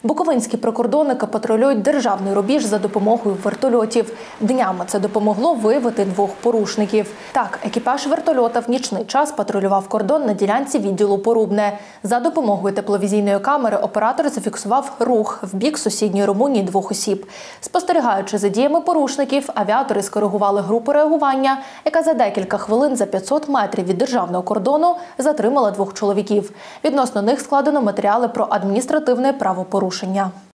Буковинські прикордонники патрулюють державний рубіж за допомогою вертольотів. Днями це допомогло виявити 2 порушників. Так, екіпаж вертольота в нічний час патрулював кордон на ділянці відділу Порубне. За допомогою тепловізійної камери оператор зафіксував рух в бік сусідньої Румунії 2 осіб. Спостерігаючи за діями порушників, авіатори скоригували групу реагування, яка за декілька хвилин за 500 метрів від державного кордону затримала 2 чоловіків. Відносно них складено матеріали про адміністративне правопорушення.